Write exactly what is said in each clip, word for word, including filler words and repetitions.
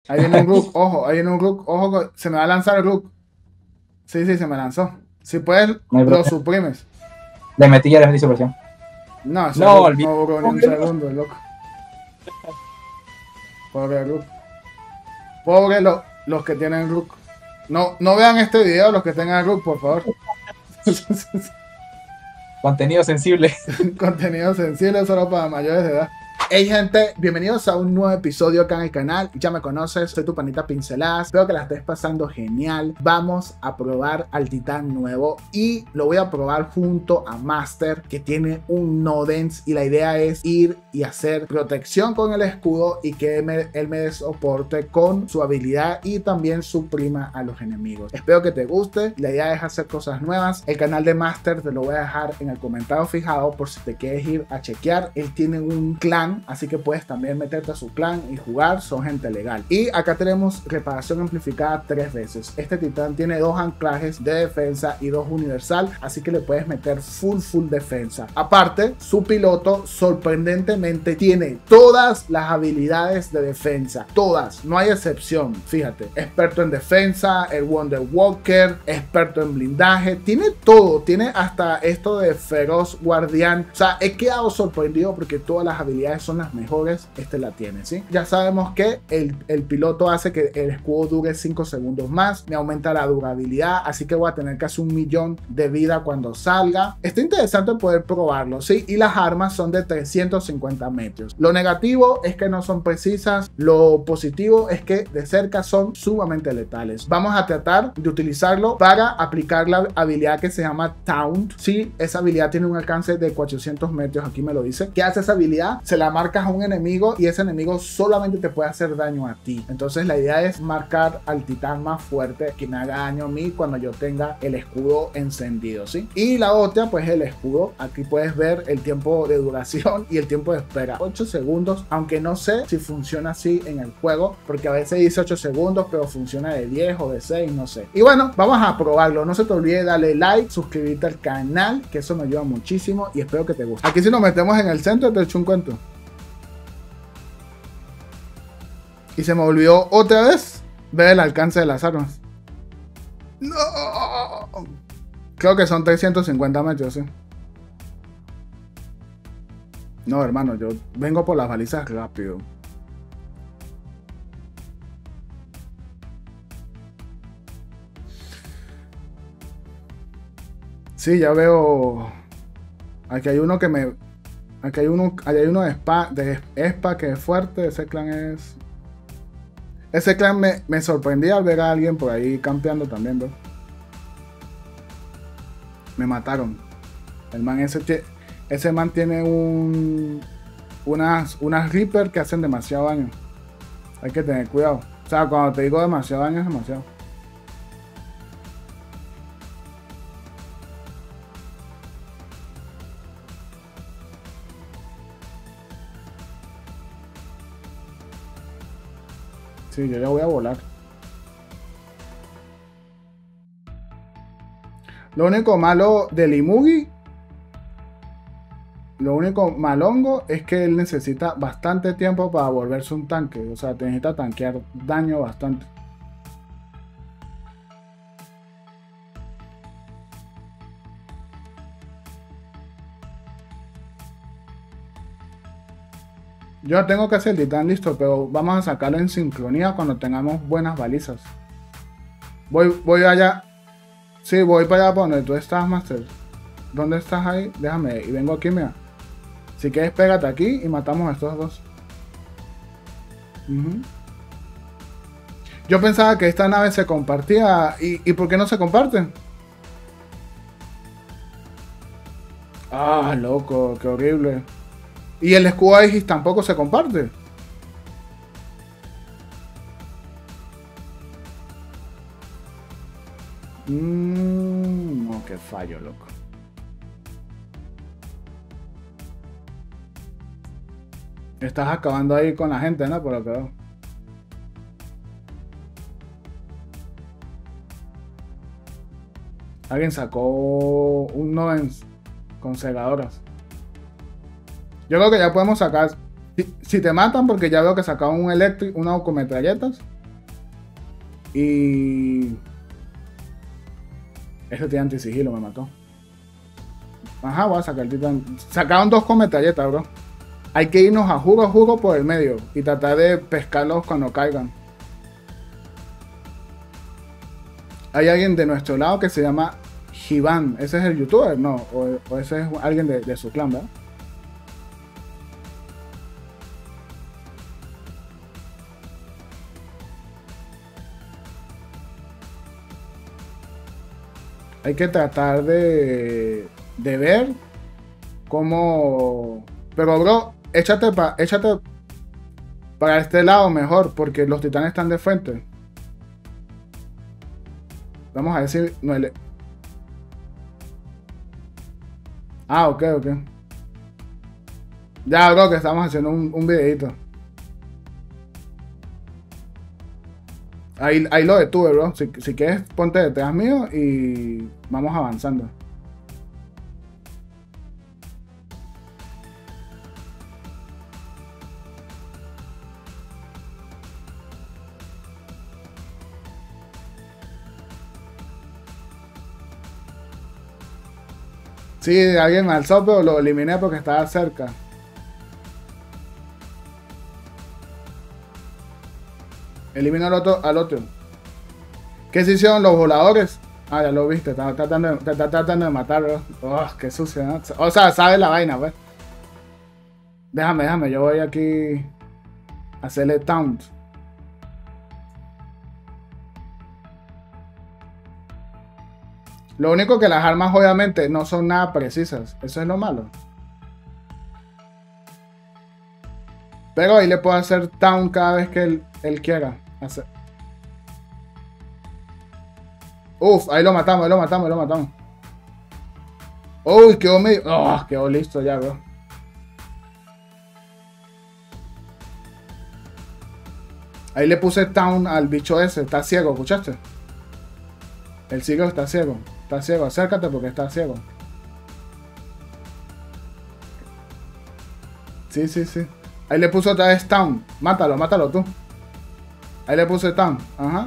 Ahí viene un Rook, ojo, ahí viene un Rook, ojo, se me va a lanzar el Rook. Sí, sí, se me lanzó. Si puedes, No hay lo problema. suprimes. Le metí ya, le metí supresión. No, ese No, Rook olvidé. no duró ni un segundo, loco. Pobre Rook. Pobre lo- los que tienen Rook. No, no vean este video los que tengan Rook, por favor. Contenido sensible. Contenido sensible solo para mayores de edad. Hey gente, bienvenidos a un nuevo episodio acá en el canal. Ya me conoces, soy tu panita Pinceladas. Espero que la estés pasando genial. Vamos a probar al titán nuevo y lo voy a probar junto a Master, que tiene un no dance, y la idea es ir y hacer protección con el escudo y que él me, él me dé soporte con su habilidad y también suprima a los enemigos. Espero que te guste. La idea es hacer cosas nuevas. El canal de Master te lo voy a dejar en el comentario fijado por si te quieres ir a chequear. Él tiene un clan, así que puedes también meterte a su clan y jugar. Son gente legal. Y acá tenemos reparación amplificada tres veces. Este titán tiene dos anclajes de defensa y dos universal, así que le puedes meter full full defensa. Aparte, su piloto sorprendentemente tiene todas las habilidades de defensa, todas, no hay excepción. Fíjate, experto en defensa, el Wonder Walker, experto en blindaje, tiene todo, tiene hasta esto de feroz guardián. O sea, he quedado sorprendido porque todas las habilidades son las mejores. Este la tiene, ¿sí? Ya sabemos que el, el piloto hace que el escudo dure cinco segundos más, me aumenta la durabilidad, así que voy a tener casi un millón de vida cuando salga. Está interesante poder probarlo, ¿sí? Y las armas son de trescientos cincuenta metros. Lo negativo es que no son precisas, lo positivo es que de cerca son sumamente letales. Vamos a tratar de utilizarlo para aplicar la habilidad que se llama Taunt, ¿sí? Esa habilidad tiene un alcance de cuatrocientos metros, aquí me lo dice. ¿Qué hace esa habilidad? Se la marcas a un enemigo y ese enemigo solamente te puede hacer daño a ti. Entonces la idea es marcar al titán más fuerte que me haga daño a mí cuando yo tenga el escudo encendido, ¿sí? Y la otra pues el escudo. Aquí puedes ver el tiempo de duración y el tiempo de espera, ocho segundos, aunque no sé si funciona así en el juego, porque a veces dice ocho segundos pero funciona de diez o de seis, no sé. Y bueno, vamos a probarlo. No se te olvide darle like, suscribirte al canal, que eso me ayuda muchísimo y espero que te guste. Aquí si nos metemos en el centro te echo un cuento. Y se me olvidó otra vez ver el alcance de las armas. No, creo que son trescientos cincuenta metros, ¿sí? No, hermano, yo vengo por las balizas rápido. Sí, ya veo. Aquí hay uno que me. Aquí hay uno. Aquí hay uno de Spa, de Espa que es fuerte. Ese clan es. Ese clan me, me sorprendía al ver a alguien por ahí campeando también, bro. Me mataron. El man ese. Ese man tiene un. Unas, unas Reaper que hacen demasiado daño. Hay que tener cuidado. O sea, cuando te digo demasiado daño es demasiado. Sí, yo ya voy a volar. Lo único malo del Imugi, lo único malongo es que él necesita bastante tiempo para volverse un tanque. O sea, te necesita tanquear daño bastante. Yo tengo que hacer el titán listo, pero vamos a sacarlo en sincronía cuando tengamos buenas balizas. Voy, voy allá. Sí, voy para allá para donde tú estás, Master. ¿Dónde estás ahí? Déjame. Y vengo aquí, mira. Si quieres, pégate aquí y matamos a estos dos. Uh-huh. Yo pensaba que esta nave se compartía. ¿Y, ¿Y por qué no se comparten? Ah, loco, qué horrible. Y el escudo Aegis tampoco se comparte. Mmm, no, qué fallo, loco. Estás acabando ahí con la gente, ¿no? Por lo que veo. Alguien sacó un Novens con segadoras. Yo creo que ya podemos sacar. Si, si te matan, porque ya veo que sacaron un electric, una con metralletas. Y... Este tiene antisigilo, me mató. Ajá, voy a sacar el titán. Sacaron dos con metralleta, bro. Hay que irnos a juro, juro por el medio. Y tratar de pescarlos cuando caigan. Hay alguien de nuestro lado que se llama Hivan. ¿Ese es el youtuber? No. O, o ese es alguien de, de su clan, ¿verdad? Hay que tratar de, de ver cómo... Pero, bro, échate, pa, échate para este lado mejor, porque los titanes están de frente. Vamos a decir... No, el... Ah, ok, ok. Ya, bro, que estamos haciendo un, un videito. Ahí, ahí lo detuve, bro. Si, si quieres, ponte detrás mío y vamos avanzando. Sí, alguien me alzó, pero lo eliminé porque estaba cerca. Elimina al otro, al otro. ¿Qué se hicieron los voladores? Ah, ya lo viste, está tratando, está, está tratando de matarlo. Oh, qué sucio, ¿no? O sea, sabes la vaina, pues. Déjame, déjame, yo voy aquí a hacerle taunt. Lo único que las armas obviamente no son nada precisas. Eso es lo malo. Pero ahí le puedo hacer taunt cada vez que él, él quiera hacer. Uf, ahí lo matamos, ahí lo matamos, ahí lo matamos. Uy, quedó medio... Oh, quedó listo ya, bro. Ahí le puse taunt al bicho ese. Está ciego, ¿escuchaste? El ciego está ciego. Está ciego, acércate porque está ciego. Sí, sí, sí. Ahí le puse otra vez taunt. Mátalo, mátalo tú. Ahí le puse taunt. Ajá.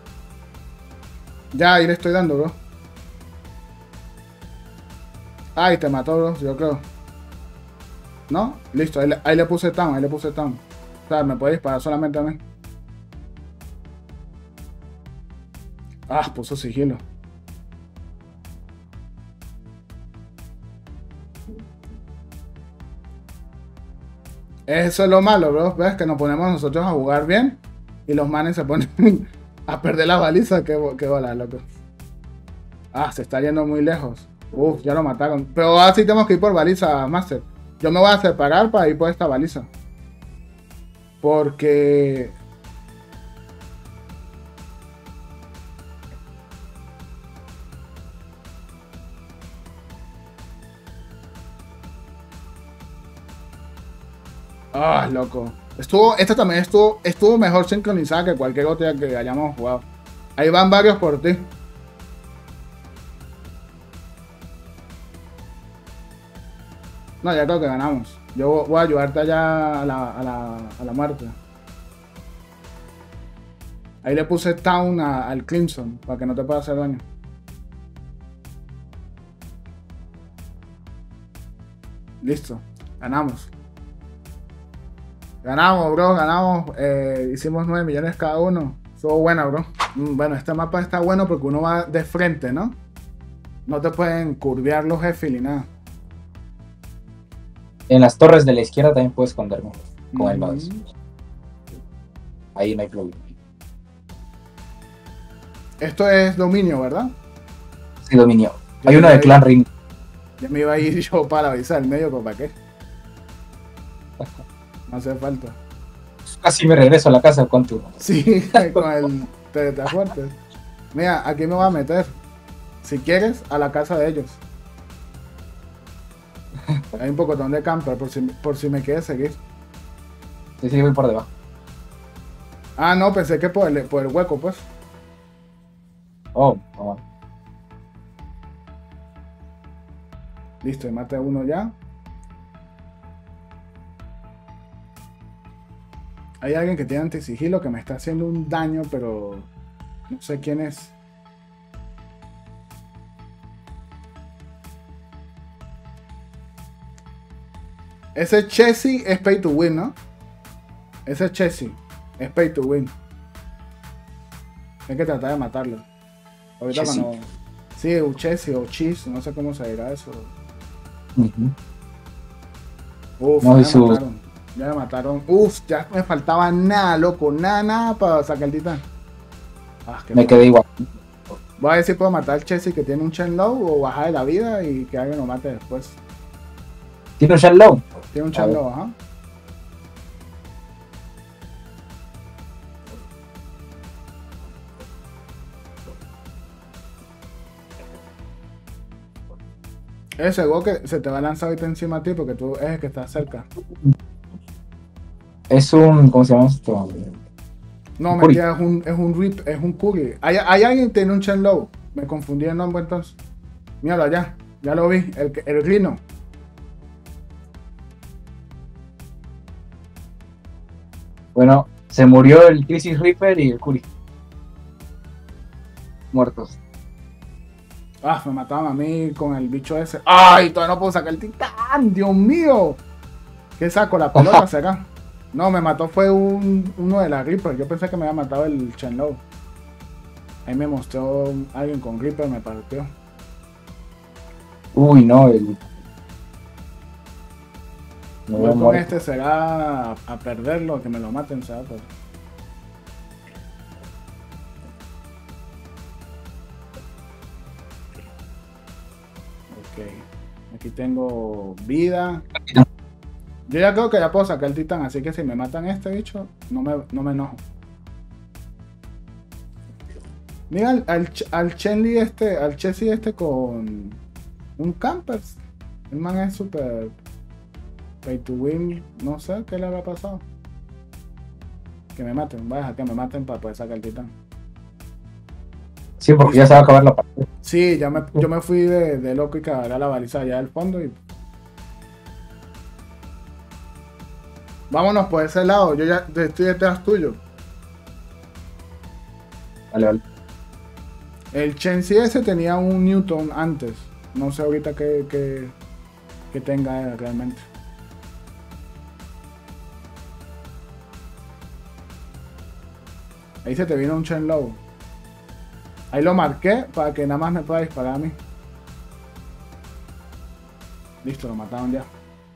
Ya, ahí le estoy dando, bro. Ay, te mató, bro, yo creo. ¿No? Listo, ahí le, ahí le puse taunt, ahí le puse taunt. O sea, me puede disparar solamente a mí. Ah, puso sigilo. Eso es lo malo, bro. ¿Ves? Que nos ponemos nosotros a jugar bien y los manes se ponen a perder la baliza. Qué, qué bola, loco. Ah, se está yendo muy lejos. Uf, ya lo mataron. Pero ahora sí tenemos que ir por baliza, Master. Yo me voy a separar para ir por esta baliza. Porque... Ah, loco. Estuvo, esta también estuvo, estuvo mejor sincronizada que cualquier otra que hayamos jugado. Ahí van varios por ti. No, ya creo que ganamos. Yo voy a ayudarte allá a la, a la, a la muerte. Ahí le puse Town a, al Crimson para que no te pueda hacer daño. Listo, ganamos. Ganamos, bro, ganamos. Eh, hicimos nueve millones cada uno. Estuvo buena, bro. Mm, bueno, este mapa está bueno porque uno va de frente, ¿no? No te pueden curvear los jefes ni nada. En las torres de la izquierda también puedes esconderme con Mm. el mouse. Ahí no hay problema. Esto es dominio, ¿verdad? Sí, dominio. Ya Hay me uno iba de a ir- Clan Ring. Ya me iba a ir yo para la visa del medio, ¿para qué? No hace falta. Casi me regreso a la casa con tu. Sí, con el teletransporte. Mira, aquí me voy a meter. Si quieres, a la casa de ellos. Hay un pocotón de camper por si, por si me quieres seguir. Sí, sí, voy por debajo. Ah, no, pensé que por el, por el hueco, pues. Oh, oh. Listo, y mate a uno ya. Hay alguien que tiene antisigilo que me está haciendo un daño, pero No sé quién es. Ese Chessy es pay to win, ¿no? Ese Chessy es pay to win. Hay que tratar de matarlo. Ahorita Chessy. cuando... Sí, o Chessy o Cheese, no sé cómo se dirá eso. Ujú. Uf, No, ya y me su- mataron. Ya me mataron. Uf, ya me faltaba nada, loco. Nada, nada para sacar el titán. Ah, qué Me mal. quedé igual. Voy a ver si puedo matar al Chessy que tiene un Shenlow o bajar de la vida y que alguien lo mate después. ¿Tiene un Shenlong? Tiene un A ver. Shenlow, ajá. Ese go que se te va a lanzar ahorita encima a ti porque tú es el que está cerca. Es un. ¿Cómo se llama esto? No, Curry. mentira, es un, es un Rip, es un Curry. Hay, hay alguien que tiene un Shenlow. Me confundí el nombre entonces. Míralo allá, ya lo vi, el, que- el Rhino. Bueno, se murió el Crisis Reaper y el Curry. Muertos. Ah, me mataban a mí con el bicho ese. ¡Ay! Todavía no puedo sacar el titán. ¡Dios mío! ¿Qué saco? ¿La pelota será? No, me mató fue un, uno de la Reaper. Yo pensé que me había matado el Shenlow. Ahí me mostró alguien con Reaper, me partió. Uy, no, el. Me voy Igual a con morir. este será a, a perderlo, que me lo maten, será. Pero... Ok. Aquí tengo vida. Yo ya creo que ya puedo sacar el titán, así que si me matan este bicho, no me, no me enojo. Mira al, al, Ch- al Chenli este, al Chessy este con un Campers. El man es super pay to win, no sé qué le habrá pasado. Que me maten, voy a dejar que me maten para poder sacar el titán. Sí, porque ya se va a acabar la partida. Sí, ya me, yo me fui de, de loco y cagaré a la baliza allá del fondo y... Vámonos por ese lado, yo ya estoy detrás tuyo. Vale, vale. El Chensey ese tenía un Newton antes. No sé ahorita qué, qué, qué tenga él realmente. Ahí se te vino un Shenlow. Ahí lo marqué para que nada más me pueda disparar a mí. Listo, lo mataron ya.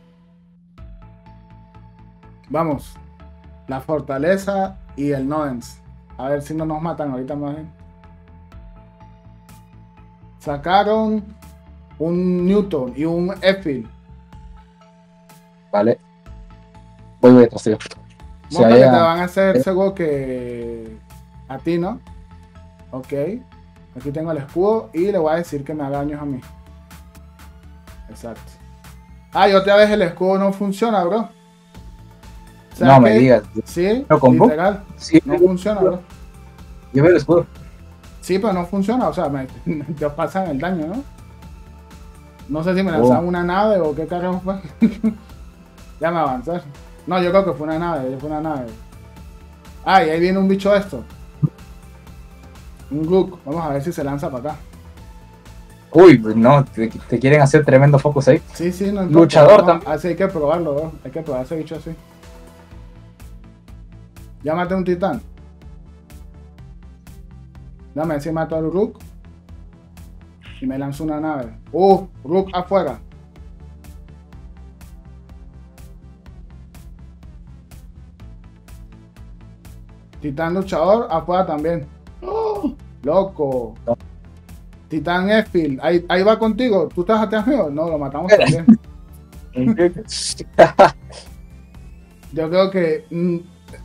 Vamos. La fortaleza y el Nodens. A ver si no nos matan ahorita más bien. Sacaron un Newton y un Effil. Vale. Voy, voy detrás tuyo. O sea, Monta que ya- te van a hacer seguro que a ti, ¿no? Ok. Aquí tengo el escudo y le voy a decir que me haga daños a mí. Exacto. Ah, y otra vez el escudo no funciona, bro. O sea no me que- digas. Sí, ¿Lo compró? literal. Sí, No funciona, bro. yo veo el escudo. Sí, pero no funciona. O sea, me, te pasan el daño, ¿no? No sé si me lanzaron Oh. una nave o qué carajo fue. Ya me avanzar. No, yo creo que fue una nave. Fue una nave. Ah, y ahí viene un bicho de esto. Un Grook. Vamos a ver si se lanza para acá. Uy, pues no, te, te quieren hacer tremendo focus ahí. Sí, sí, no importa. Luchador No, también. así hay que probarlo, bro. Hay que probar ese bicho así. Ya maté un titán. Dame si mato al Rook. Y me lanzo una nave. Uh, Rook afuera. Titán luchador afuera también. ¡Oh! Loco. No. Titán Effil. Ahí, ahí va contigo. ¿Tú estás atrás mío? No, lo matamos también. Yo creo que. mm,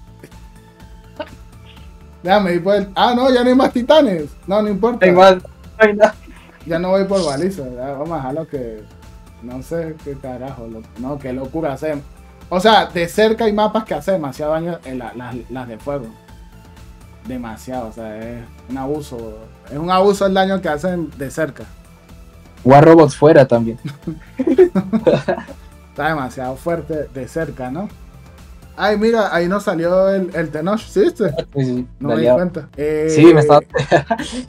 Déjame ir por el. Ah, no, ya no hay más titanes. No, no importa. Hay más, no hay nada. Ya no voy por baliza. Ya vamos a dejarlo que. No sé qué carajo. lo- No, qué locura hacemos. O sea, de cerca hay mapas que hacen demasiado daño en la- las, las de fuego. Demasiado, o sea, es un abuso. Es un abuso el daño que hacen de cerca. War Robots fuera también. Está demasiado fuerte de cerca, ¿no? Ay, mira, ahí nos salió el, el Tenoch, ¿sí viste? Sí, sí, No me di dale, cuenta. Eh, sí, me estaba.